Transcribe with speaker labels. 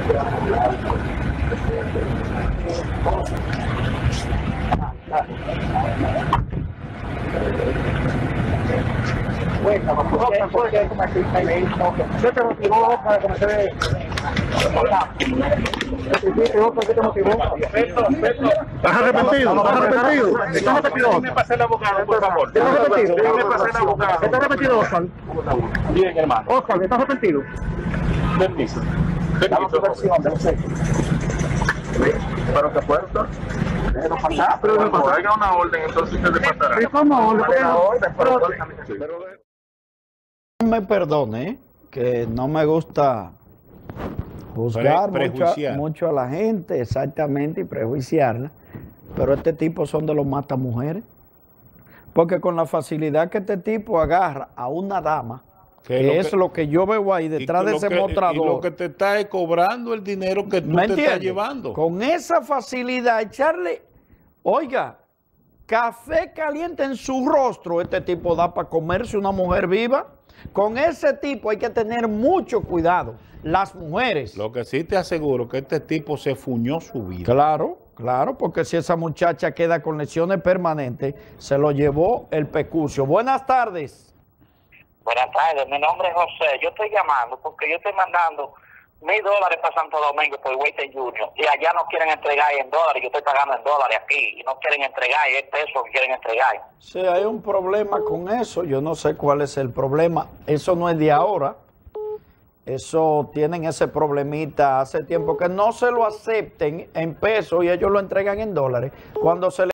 Speaker 1: ¿Qué te motivó para comenzar ¿Qué te motivó? ¿Estás arrepentido? ¿Estás arrepentido? ¿Estás arrepentido?
Speaker 2: Déjame pasar el abogado, por favor.
Speaker 1: ¿Estás arrepentido?
Speaker 2: Déjame pasar el abogado.
Speaker 1: ¿Estás arrepentido, Oscar?
Speaker 2: Bien, hermano.
Speaker 1: Oscar, ¿estás arrepentido?
Speaker 2: Permiso.
Speaker 3: Pero que puerto. Déjenos pasar.
Speaker 2: Cuando haya una orden, entonces ustedes pasarán.
Speaker 4: Me perdone, que no me gusta juzgar mucho a la gente, exactamente, y prejuiciarla, pero este tipo son de los matamujeres, porque con la facilidad que este tipo agarra a una dama, que es lo que yo veo ahí detrás de ese mostrador.
Speaker 5: Y lo que te está es cobrando el dinero que tú te estás llevando.
Speaker 4: Con esa facilidad, echarle, oiga, café caliente en su rostro, este tipo da para comerse una mujer viva. Con ese tipo hay que tener mucho cuidado, las mujeres.
Speaker 5: Lo que sí te aseguro que este tipo se fuñó su vida.
Speaker 4: Claro, claro, porque si esa muchacha queda con lesiones permanentes, se lo llevó el pecucio. Buenas tardes.
Speaker 6: Buenas tardes, mi nombre es José. Yo estoy llamando porque yo estoy mandando $1,000 para Santo Domingo por Western Junior y allá no quieren entregar en dólares. Yo estoy pagando en dólares aquí y no quieren entregar, y es peso que quieren entregar.
Speaker 4: Sí, hay un problema con eso. Yo no sé cuál es el problema. Eso no es de ahora. Eso tienen ese problemita hace tiempo que no se lo acepten en pesos y ellos lo entregan en dólares. Cuando se le